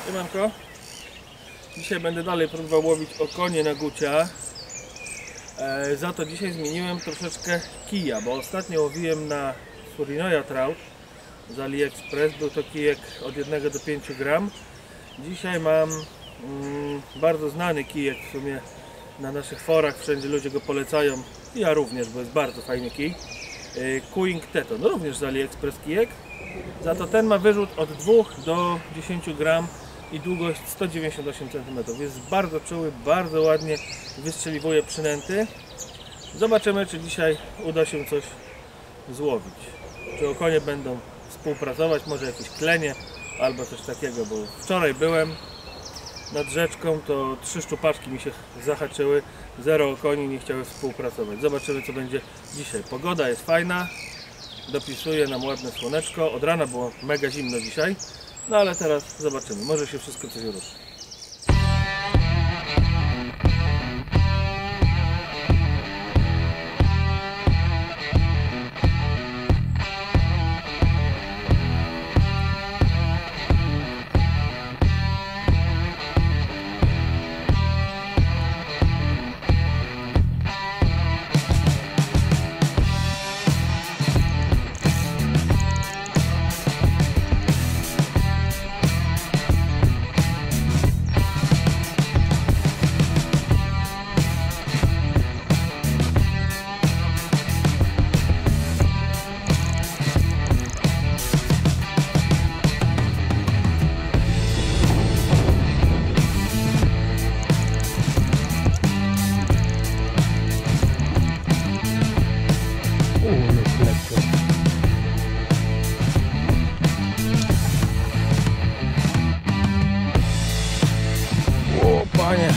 Siemanko. Dzisiaj będę dalej próbował łowić okonie na gucia. Za to dzisiaj zmieniłem troszeczkę kija, bo ostatnio łowiłem na Furinoja Trout z AliExpress. Był to kijek od 1 do 5 gram. Dzisiaj mam bardzo znany kijek w sumie na naszych forach, wszędzie ludzie go polecają. Ja również, bo jest bardzo fajny kij. Kuing Teton, również z AliExpress kijek. Za to ten ma wyrzut od 2 do 10 gram i długość 198 cm. Jest bardzo czuły, bardzo ładnie wystrzeliwuje przynęty. Zobaczymy, czy dzisiaj uda się coś złowić. Czy okonie będą współpracować, może jakieś klenie albo coś takiego, bo wczoraj byłem nad rzeczką, to 3 szczupaczki mi się zahaczyły, 0 okoni nie chciały współpracować. Zobaczymy, co będzie dzisiaj. Pogoda jest fajna, dopisuje nam ładne słoneczko. Od rana było mega zimno dzisiaj, no ale teraz zobaczymy, może się wszystko coś ruszy. Panie.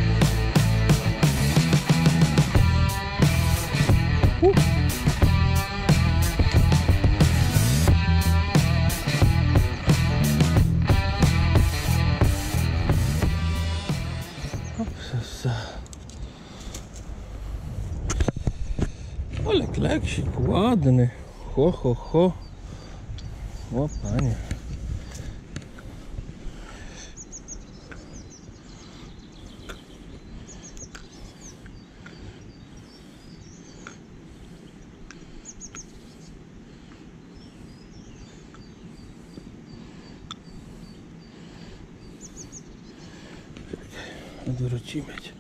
Ale kleksik ładny. Ho, ho, ho. O panie. Odwrócimy cię.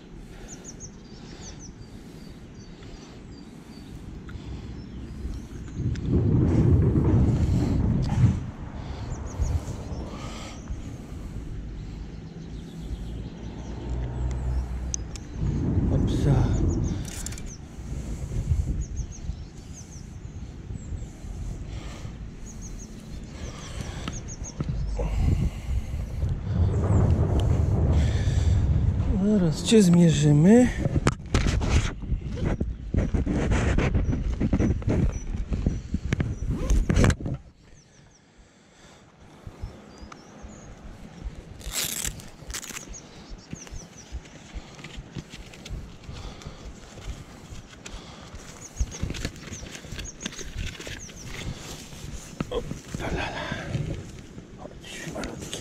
Opsa. Zaraz cię zmierzymy. Chodź, malutki.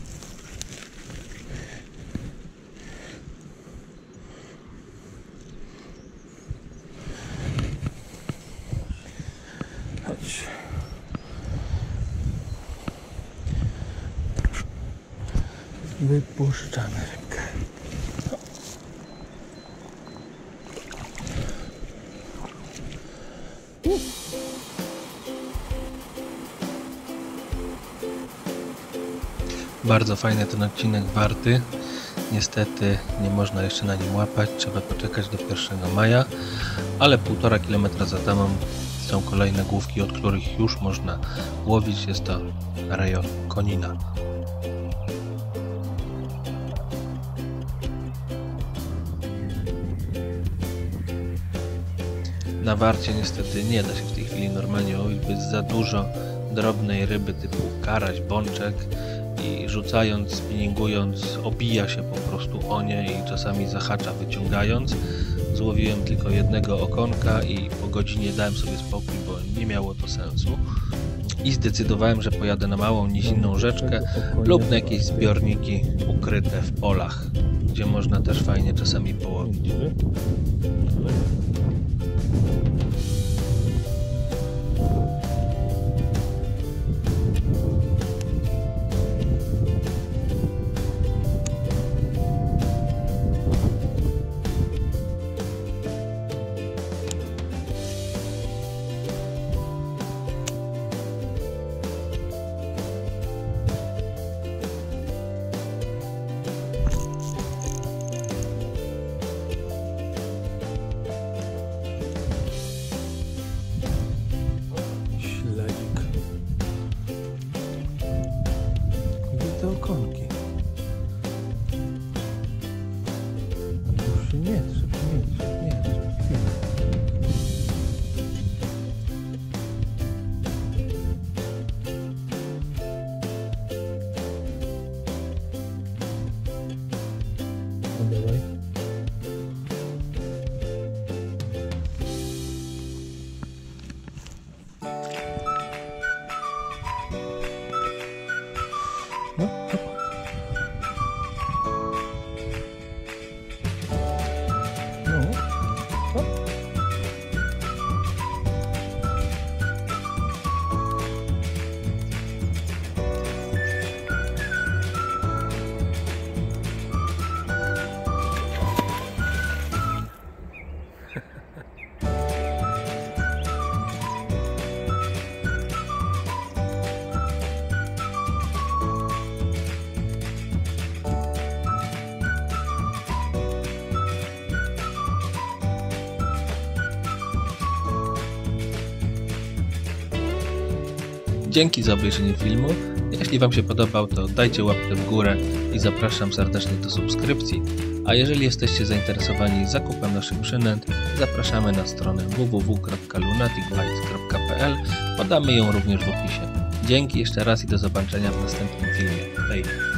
Chodź. Wypuszczamy rybkę. Bardzo fajny ten odcinek warty. Niestety nie można jeszcze na nim łapać, trzeba poczekać do 1 maja, ale 1,5 km za tamą są kolejne główki, od których już można łowić. Jest to rejon Konina. Na warcie niestety nie da się w tej chwili normalnie łowić, bo jest za dużo drobnej ryby typu karaś, bączek i rzucając, spinningując obija się po prostu o nie i czasami zahacza wyciągając. Złowiłem tylko jednego okonka i po godzinie dałem sobie spokój, bo nie miało to sensu. i zdecydowałem, że pojadę na małą nizinną rzeczkę lub na jakieś zbiorniki ukryte w polach, gdzie można też fajnie czasami połowić. Okonki. Już się nie drze. No dawaj. No, hop. No, hop. Dzięki za obejrzenie filmu. Jeśli Wam się podobał, to dajcie łapkę w górę i zapraszam serdecznie do subskrypcji. A jeżeli jesteście zainteresowani zakupem naszych przynęt, zapraszamy na stronę www.lunaticbites.pl. Podamy ją również w opisie. Dzięki jeszcze raz i do zobaczenia w następnym filmie. Hej!